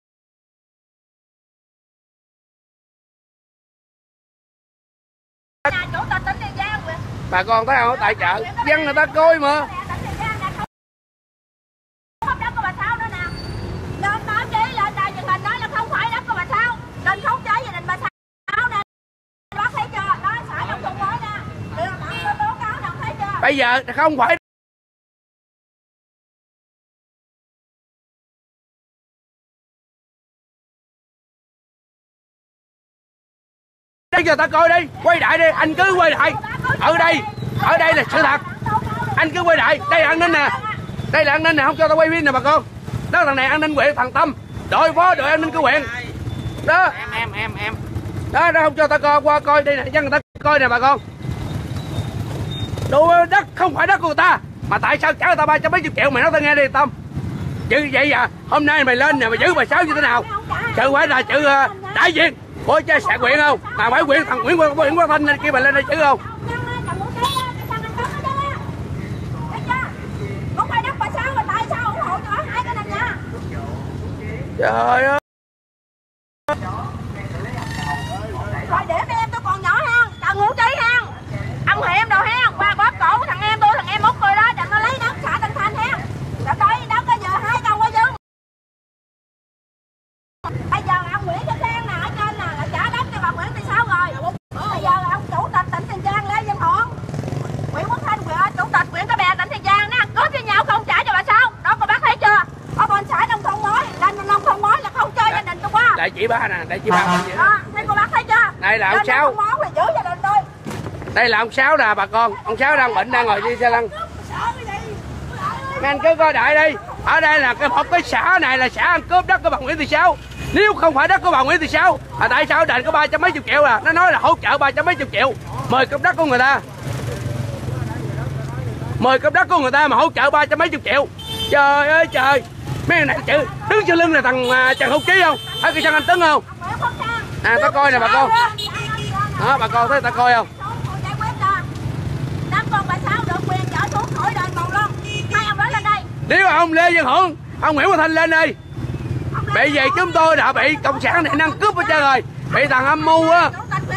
[SPEAKER 1] Bà con thấy không? Tại chợ dân người ta coi mà. Bây giờ không phải bây giờ ta coi đi, quay lại đi, anh cứ quay lại. Ở đây, ở đây là sự thật. Anh cứ quay lại, đây là an ninh nè. Đây là an ninh nè, không cho tao quay phim nè bà con. Đó thằng này an ninh huyện thằng Tâm, đội phó đội an ninh của huyện. Đó.
[SPEAKER 3] Em em em em.
[SPEAKER 1] Đó, đó không cho tao coi qua coi đây nè, dân người ta coi nè bà con. Đồ đất không phải đất của người ta, mà tại sao trả người ta ba trăm mấy chục triệu? Mày nói tao nghe đi Tâm. Chứ vậy à, hôm nay mày lên nè mày giữ bà Sáu như thế nào? Sự phải là chữ uh, đại diện của cha xã huyện không? Mà phải huyện thằng Nguyễn Nguyễn Quang Thanh kia mày lên đây chữ không? Trời ơi.
[SPEAKER 2] Rồi để mấy em tôi còn nhỏ ha, đừng ngủ trí ha. Ông Hiệm đồ ha, qua bóp cổ của thằng em tôi, thằng em múc cười đó, chẳng nó lấy đất xả Tân Thanh ha. Rồi đây đâu có giờ hai con qua dưng. Bây giờ ông Nguyễn Thị Khang nè, ở trên nè, là trả đất cho bà Nguyễn Thị Sáu rồi. Bây giờ ông chủ tịch tỉnh Tiền Giang Lê Văn Hưởng, Nguyễn Quốc Thanh, chủ tịch huyện Cái Bè tỉnh Tiền Giang nó ăn cướp với nhau không trả cho bà Sáu. Đó cô bác thấy chưa? Ở bên xã nông thôn mới, lên nông thôn mới là không chơi gia đình tôi quá.
[SPEAKER 1] Đại chị ba nè, đại chị ba con gì
[SPEAKER 2] đó. Thấy cô bác thấy chưa?
[SPEAKER 1] Đây là ông Sáu.
[SPEAKER 2] Giữ gia đình tôi.
[SPEAKER 1] Đây là ông Sáu nè bà con. Ông Sáu đang bệnh đang ngồi đi xe lăn. Anh cứ coi đại đi. Ở đây là cái một cái xã này là xã ăn cướp đất của bà Nguyễn Thị Sáu. Nếu không phải đất của bà Nguyễn Thị Sáu, à tại sao đền có ba trăm mấy chục triệu à? Nó nói là hỗ trợ ba trăm mấy chục triệu. Mời cướp đất của người ta. Mời cướp đất của người ta mà hỗ trợ ba trăm mấy chục triệu. Trời ơi trời. Mấy này chữ đứng trên lưng là thằng uh, Trần Hữu Chí không? Thấy cái sân anh Tấn không? À ta coi nè bà con. Đó bà con thấy ta coi không? Nếu ông Lê Văn Hưởng, ông Nguyễn Văn Thanh lên đi. Bị vậy chúng tôi đã bị cộng sản này năng cướp hết trơn rồi. Bị thằng âm mưu á.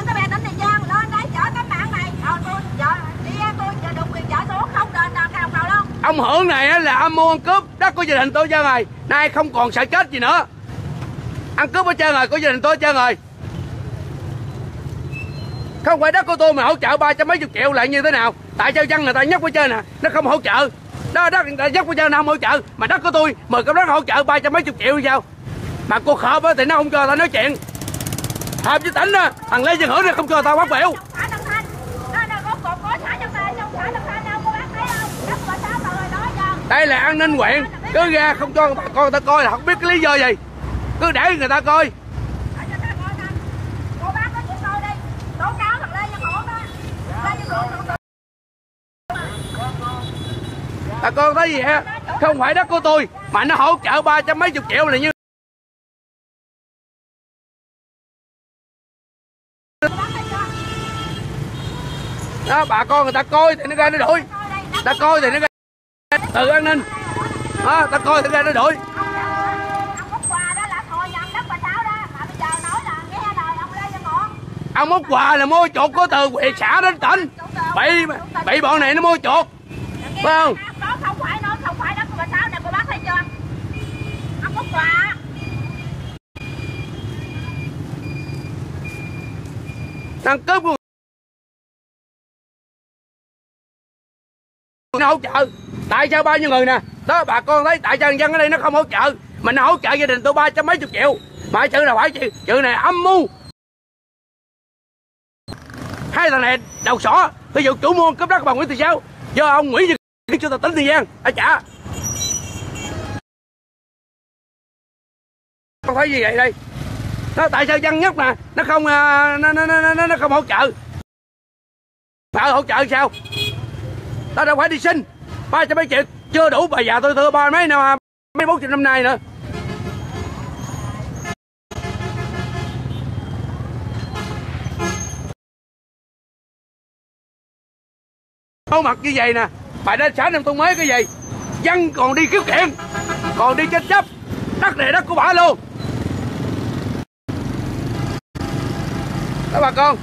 [SPEAKER 1] Ông Hưởng này là âm mưu ăn cướp đất của gia đình tôi trơn rồi. Nay không còn sợ chết gì nữa. Ăn cướp hết trơn rồi, của gia đình tôi hết trơn rồi. Không phải đất của tôi mà hỗ trợ ba trăm mấy chục triệu lại như thế nào? Tại sao dân người ta nhắc ở trên nè, nó không hỗ trợ. Đó đất người ta nhắc ở trên nó không hỗ trợ, mà đất của tôi mời cái đất hỗ trợ ba trăm mấy chục triệu như sao? Mà cuộc họp thì nó không cho tao nói chuyện. Họp với tỉnh á, thằng Lê Văn Hưởng này không cho tao phát biểu. Đây là an ninh huyện, cứ ra không cho bà con người ta coi là không biết cái lý do gì. Cứ để người ta coi. Bà con thấy gì hả? Không phải đất của tôi mà nó hỗ trợ ba trăm mấy chục triệu là như đó, bà con người ta coi thì nó ra nó đuổi, ta coi thì nó ra từ an ninh đó, ta coi thì ra nó đuổi. Ông móc quà là mua chuột của từ huyện xã đến tỉnh, bị bị bọn này nó mua chuột phải không?
[SPEAKER 2] Đó không phải nó không phải đất của bà Sáu này, cô bác thấy chưa? Ông móc quà.
[SPEAKER 1] Đang cướp của nó hỗ trợ. Tại sao bao nhiêu người nè? Đó bà con thấy tại sao dân ở đây nó không hỗ trợ, mà nó hỗ trợ gia đình tôi ba trăm mấy chục triệu. Mà sự là phải chuyện chuyện này âm mưu. Hai thằng này đầu sỏ, ví dụ chủ mua cướp đất của bà Nguyễn Thị Sáu do ông Nguyễn chuyện cho tao tính Tiền Giang ai trả. Con thấy gì vậy đây? Nó tại sao dân nhất mà nó không nó nó nó nó, nó không hỗ trợ? Phải hỗ trợ sao? Tao đâu phải đi xin ba trăm mấy triệu chưa đủ, bà già tôi thưa ba mấy năm mấy bốn chục năm nay nữa. Có mặt như vậy nè, bà đến xã nông thôn mới cái gì? Dân còn đi khiếu kiện, còn đi tranh chấp đất này đất của bà luôn. Đó bà con.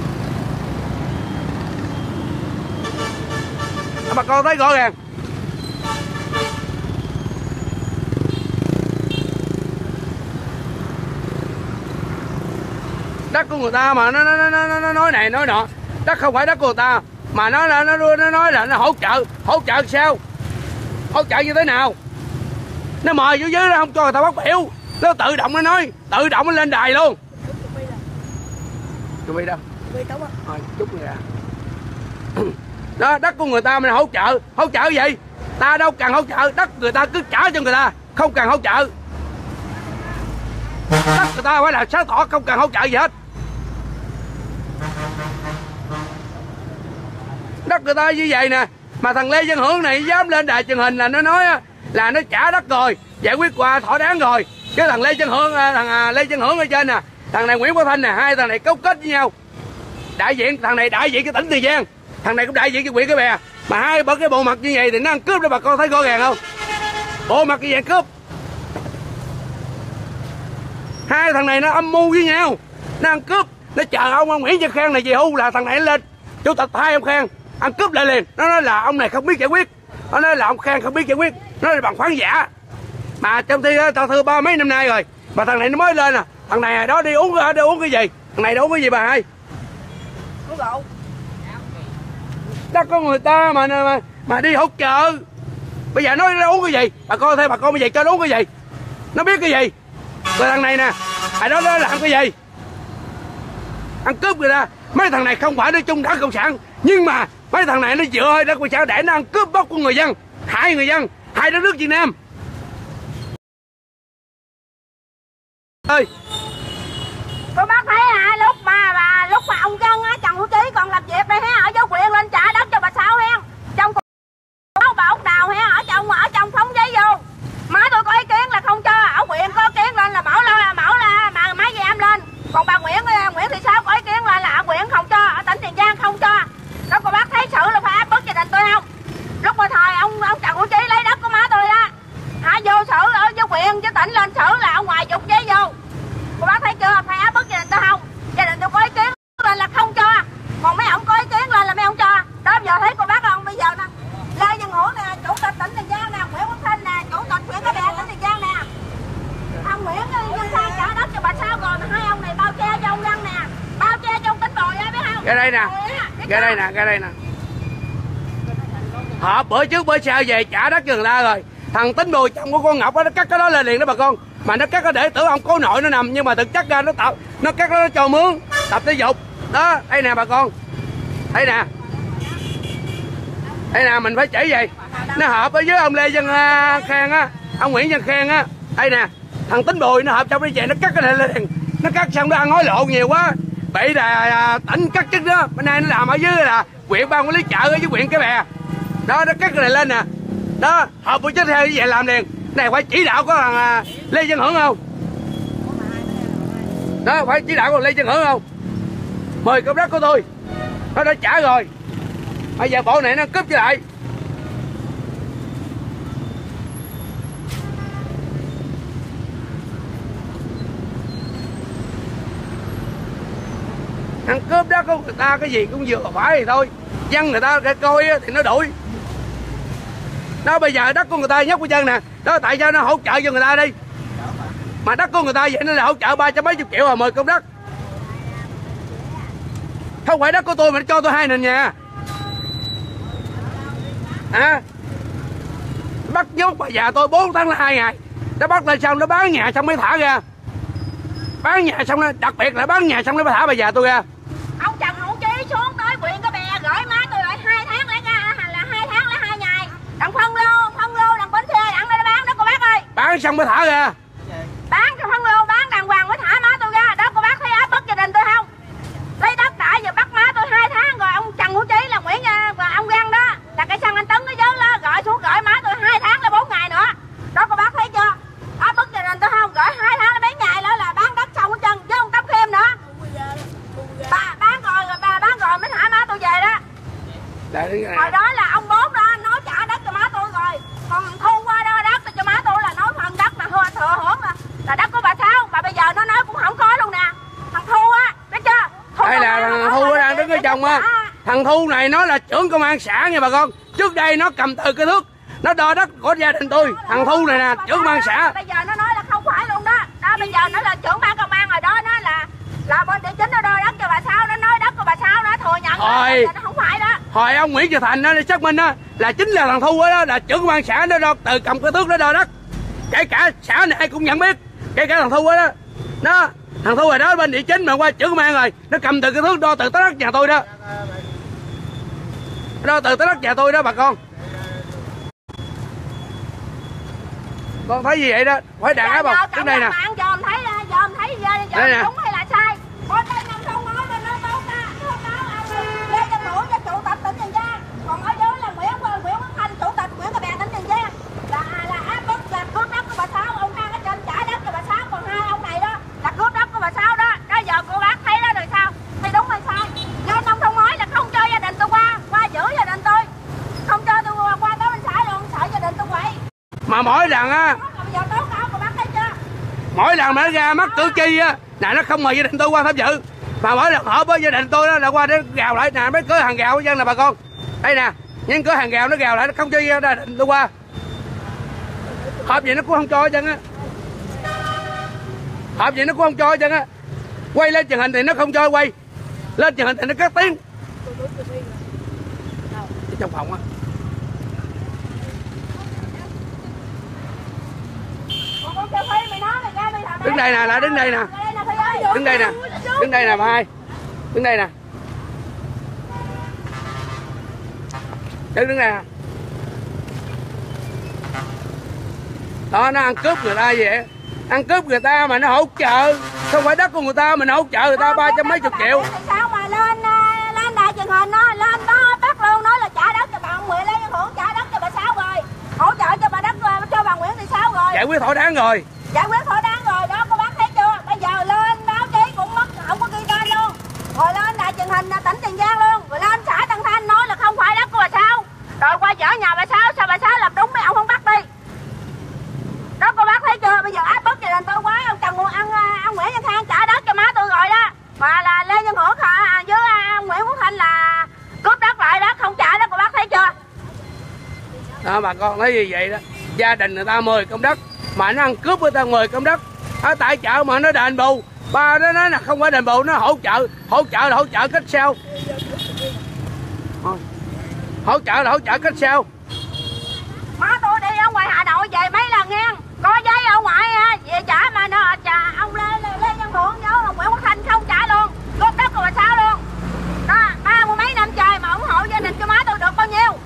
[SPEAKER 1] Đó bà con thấy rõ ràng. Đất của người ta mà nó nó nó nó nói này nói nọ, đất không phải đất của người ta mà nó nó nó, nó nói là nó hỗ trợ, hỗ trợ sao? Hỗ trợ như thế nào? Nó mời dưới dưới nó không cho người ta bắt biểu, nó tự động nó nói, tự động nó lên đài luôn. Chú Bi đâu? Thôi chút rồi. Đó, đất của người ta mình hỗ trợ, hỗ trợ gì? Ta đâu cần hỗ trợ, đất người ta cứ trả cho người ta, không cần hỗ trợ. Đất người ta phải là sáng tỏ, không cần hỗ trợ gì hết. Đất người ta như vậy nè, mà thằng Lê Văn Hưởng này dám lên đài truyền hình là nó nói là nó trả đất rồi, giải quyết qua thỏa đáng rồi. Chứ thằng Lê Văn Hưởng, thằng Lê Văn Hưởng ở trên nè, thằng này Nguyễn Bá Thanh nè, hai thằng này cấu kết với nhau. Đại diện, thằng này đại diện cái tỉnh Tiền Giang, thằng này cũng đại diện cái huyện Cái Bè. Mà hai bởi cái bộ mặt như vậy thì nó ăn cướp đó, bà con thấy rõ ràng không? Bộ mặt như vậy cướp. Hai thằng này nó âm mưu với nhau, nó ăn cướp. Nó chờ ông, ông Nguyễn Văn Khang này về hưu là thằng này lên chủ tịch hai ông Khang ăn cướp lại liền. Nó nói là ông này không biết giải quyết, nó nói là ông Khang không biết giải quyết, nó là bằng khoáng giả. Mà trong khi tao thưa ba mấy năm nay rồi mà thằng này nó mới lên à. Thằng này đó đi uống đi uống cái gì? Thằng này đi uống cái gì bà hai? Uống rượu. Đất có người ta mà, mà mà đi hỗ trợ. Bây giờ nói nó uống cái gì? Bà coi thấy bà con bây giờ cho nó uống cái gì? Nó biết cái gì? Rồi thằng này nè, hồi đó nó làm cái gì? Ăn cướp người ta. Mấy thằng này không phải nói chung đảng Cộng sản, nhưng mà mấy thằng này nó dựa hơi đảng Cộng sản để nó ăn cướp bóc của người dân, hại người dân, hại đất nước Việt Nam. Ơi,
[SPEAKER 2] cô bác thấy hả, lúc mà bà lúc mà ông Dân á, Trần Hữu Chí còn làm việc đây ha, ở dưới quyền lên trả đất cho bà Sáu ha, trong cô bà Út Đào ha, ở trong ở trong phóng giấy vô. Má tôi có ý kiến là không cho, ở quyền có ý kiến lên là mẫu là mẫu là mà máy về em lên. Còn bà Nguyễn Nguyễn Thị Sáu có ý kiến lên là ở quyền không cho, ở tỉnh Tiền Giang không cho. Đó cô bác thấy sự là phải áp bức gia đình tôi không? Lúc mà thời ông ông Trần Hữu Chí lấy đất của má tôi đó, hả vô xử ở dưới quyền chứ tỉnh lên xử là ở ngoài dục giấy vô. Cô bác thấy chưa, phải áp bức gia đình tôi không? Gia đình tôi có ý kiến lên là không cho, còn mấy ông có ý kiến lên là mấy ông cho. Đó giờ thấy cô bác không, bây giờ nè Lê Văn Hưởng nè, chủ tịch tỉnh Tiền Giang nè, Nguyễn Bá Thanh nè, chủ tịch huyện Cái Bè tỉnh Tiền Giang nè, thằng Nguyễn Văn Khang trả đất cho bà Sáu rồi, mà hai ông này bao che cho ông Dân nè, bao che cho ông Tính Bồi á, biết không?
[SPEAKER 1] ra đây nè, ra đây nè, ra đây nè. Họ bữa trước bữa sau về trả đất cho người ta rồi. Thằng Tính Bồi chồng của con Ngọc đó, nó cắt cái đó lên liền đó bà con. Mà nó cắt nó để tưởng ông cố nội nó nằm, nhưng mà thực chất ra nó tập nó cắt nó cho mướn tập thể dục đó. Đây nè bà con, đây nè, đây nè, mình phải chỉ vậy. Nó hợp ở với ông Lê Văn Khang á, ông Nguyễn Văn Khang á. Đây nè, thằng Tính Bồi nó hợp trong đi về, nó cắt cái này lên liền. Nó cắt xong nó ăn hối lộ nhiều quá, bị là tỉnh cắt chức đó. Bữa nay nó làm ở dưới là huyện ban quản lý chợ ở dưới huyện Cái Bè đó, nó cắt cái này lên nè. Đó, hợp với chết theo như vậy làm liền. Này phải chỉ đạo của thằng Lê Văn Hưởng không? Đó, phải chỉ đạo của Lê Văn Hưởng không? Mời công đất của tôi, nó đã trả rồi, bây giờ bộ này nó cướp trở lại. Ăn cướp đó của người ta cái gì cũng vừa phải thì thôi, dân người ta coi thì nó đuổi. Đó, bây giờ đất của người ta nhắc của dân nè. Đó, tại sao nó hỗ trợ cho người ta đi? Mà đất của người ta vậy nó là hỗ trợ ba trăm mấy chục triệu à, mời công đất. Không phải đất của tôi mà nó cho tôi hai nền nhà. À, bắt nhốt bà già tôi bốn tháng là hai ngày. Nó bắt lên xong nó bán nhà xong mới thả ra. Bán nhà xong nó, đặc biệt là bán nhà xong nó mới thả bà già tôi ra.
[SPEAKER 2] Ông Trần Hữu Chí xuống tới huyện Cái Bè gửi má tôi lại hai tháng lấy ra, là hai tháng lấy hai ngày.
[SPEAKER 1] xong mới thả ra.
[SPEAKER 2] Bán cho phân lô, bán đàng hoàng mới thả má tôi ra. Đó cô bác thấy áp bức gia đình tôi không? Lấy đất đã giờ bắt má tôi hai tháng rồi. Ông Trần Hữu Chí là Nguyễn và ông Găng đó là cái xăng anh Tấn nó dớt đó, gọi xuống gọi má tôi hai tháng là bốn ngày nữa. Đó cô bác thấy chưa? Áp bức gia đình tôi không? Gọi hai tháng là mấy ngày nữa là bán đất xong hết trơn với ông Tấm Khiêm nữa. Bà bán rồi rồi bà bán rồi mới thả má tôi về đó. Hồi đó là ông Bốn đó nói trả đất cho má tôi rồi. Còn thu qua đó đất cho má tôi là nói phần đất mà thừa thừa hưởng là, là đất của bà Sáu. Mà bây giờ nó nói cũng không có luôn nè. Thằng Thu á, biết chưa? Thu
[SPEAKER 1] đây là thằng Thu đang đứng ở chồng á. Thằng Thu này nó là trưởng công an xã nha bà con. Trước đây nó cầm từ cái thước nó đo đất của gia đình tôi. Thằng Thu này nè, trưởng công an xã.
[SPEAKER 2] Bây giờ nó nói là không phải luôn đó. Đó bây giờ nó là trưởng ban công an rồi đó, nó là là bên địa chính nó đo đất cho bà Sáu, nó nói đất của bà Sáu nó thừa nhận rồi. Nó không phải đó.
[SPEAKER 1] Hồi ông Nguyễn Trường Thành nó xác minh đó là chính là thằng Thu đó là trưởng công an xã, nó đo từ cầm cái thước nó đo đất. Kể cả xã này ai cũng nhận biết, kể cả thằng Thu đó. Nó thằng Thu rồi đó bên địa chính mà qua trưởng công an rồi, nó cầm từ cái thước đo từ tới đất nhà tôi đó. Đo từ tới đất nhà tôi đó bà con. Con thấy gì vậy đó? Phải đàn áp không? Đứng đây nè.
[SPEAKER 2] Dòm thấy dòm thấy dòm đúng hay là sai? Con đây năm không nói nên nó báo ta, nó báo ông Lê Văn Hưởng cho chủ tịch tỉnh Tiền Giang. Còn ở dưới là Nguyễn Nguyễn Nguyễn Thanh chủ tịch Nguyễn Cà Bè tỉnh Tiền Giang. Là là áp bức là cướp đất của bà Sáu, ông Khang ở trên trả đất cho bà Sáu, còn hai ông này đó là cướp đất của bà Sáu đó. Đó giờ cô bác thấy đó rồi sao? Thì đúng hay sai? Nên ông không nói là không cho gia đình tôi qua, qua giữ gia đình tôi. Không cho tôi qua, qua tới bên xã luôn, sợ gia đình tôi quậy.
[SPEAKER 1] Mà mỗi lần á, mỗi lần mà nó ra mắt cử tri á, nè nó không mời gia đình tôi qua tham dự. Mà mỗi lần họp với gia đình tôi đó là qua để gào lại nè, mấy cửa hàng gạo dân nè bà con. Đây nè, những cửa hàng gạo nó gào lại, nó không cho gia đình tôi qua. Họp vậy nó cũng không cho hết trơn á. Họp vậy nó cũng không cho hết trơn á. Quay lên truyền hình thì nó không cho quay. Lên truyền hình thì nó cắt tiếng. Trong phòng á. Đứng đây nè, là đứng đây nè. Đứng đây nè. Đứng đây nè bà hai. Đứng đây nè. Đứng đứng đây nè. Đó nó ăn cướp người ta vậy. Ăn cướp người ta mà nó hỗ trợ. Không phải đất của người ta mình hỗ trợ người ta ba trăm mấy chục triệu.
[SPEAKER 2] Sao mà lên lên đài truyền hình nó lên đó bắt luôn nói là trả đất cho bà Nguyễn Lê Văn Hưởng, trả đất cho bà Sáu rồi. Hỗ trợ cho bà đất cho bà Nguyễn Thị Sáu rồi.
[SPEAKER 1] Giải quyết thỏa đáng rồi.
[SPEAKER 2] Giải quyết thỏa đáng rồi đó, cô bác thấy chưa? Bây giờ lên báo chí cũng mất, không có ghi tên luôn. Rồi lên đài truyền hình tỉnh Tiền Giang luôn. Rồi lên xã Tân Thanh nói là không phải đất của bà Sáu. Rồi qua chở nhà bà Sáu, sao bà Sáu làm đúng mấy ông không bắt đi. Đó cô bác thấy chưa? Bây giờ áp bức gia đình tôi quá. Ông Trần ăn ông Nguyễn Văn Khang trả đất cho má tôi rồi đó. Mà là Lê Văn Hưởng với ông Nguyễn Quốc Thanh là cướp đất lại đó, không trả đó, cô bác thấy chưa?
[SPEAKER 1] Đó bà con thấy gì vậy đó. Gia đình người ta mười công đất mà nó ăn cướp người ta mười công đất. Ở tại chợ mà nó đền bù, ba nó nói là không phải đền bù, nó hỗ trợ. Hỗ trợ là hỗ trợ cách sao? Hỗ trợ là hỗ trợ cách sao?
[SPEAKER 2] Má tôi đi ở ngoài Hà Nội về mấy lần nghe, có giấy ở ngoài về trả mà nó trả ông Lê Lê, Lê Văn Hưởng với ông Nguyễn Quốc Thanh không trả luôn, cướp đất của bà Sáu luôn. Đó, ba mươi mấy năm trời mà ủng hộ gia đình cho má tôi được bao nhiêu?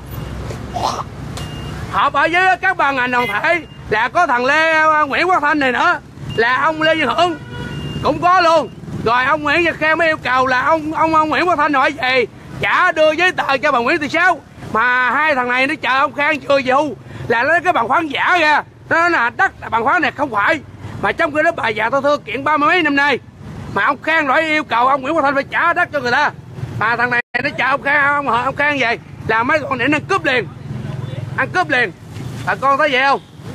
[SPEAKER 1] Họp ở với các ban ngành đoàn thể là có thằng Lê Nguyễn Quốc Thanh này nữa, là ông Lê Văn Hưởng cũng có luôn. Rồi ông Nguyễn Văn Khang mới yêu cầu là ông ông ông Nguyễn Quốc Thanh hỏi về trả đưa giấy tờ cho bà Nguyễn Thị Sáu. Mà hai thằng này nó chờ ông Khang chưa vụ là lấy cái bằng khoáng giả ra, nó nói là đất là bằng khoáng này không phải. Mà trong khi đó bà già tôi thưa kiện ba mươi mấy năm nay mà ông Khang nói yêu cầu ông Nguyễn Quốc Thanh phải trả đất cho người ta. Mà thằng này nó chờ ông Khang, ông, ông Khang về là mấy con này nó cướp liền, ăn cướp liền. Bà con thấy vậy không?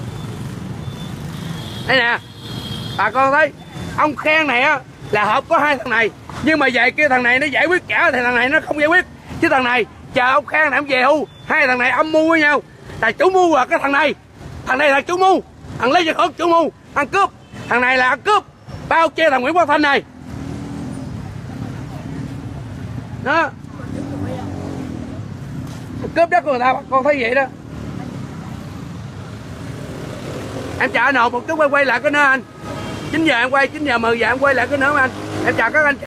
[SPEAKER 1] Đây nè, bà con thấy ông Khang này á là hợp có hai thằng này, nhưng mà về kia thằng này nó giải quyết trả thì thằng này nó không giải quyết. Chứ thằng này chờ ông Khang này ông về hưu, hai thằng này âm mưu với nhau. Là chủ mưu là cái thằng này, thằng này là chủ mưu, thằng Lê Văn Hưởng chủ mưu ăn cướp, thằng này là ăn cướp bao che thằng Nguyễn Quốc Thanh này đó, cướp đất của người ta. Bà con thấy vậy đó. Em chào anh Hồng một chút, quay quay lại cái nữa anh. Chín giờ em quay, chín giờ mười giờ em quay lại cái nữa anh. Em chào các anh.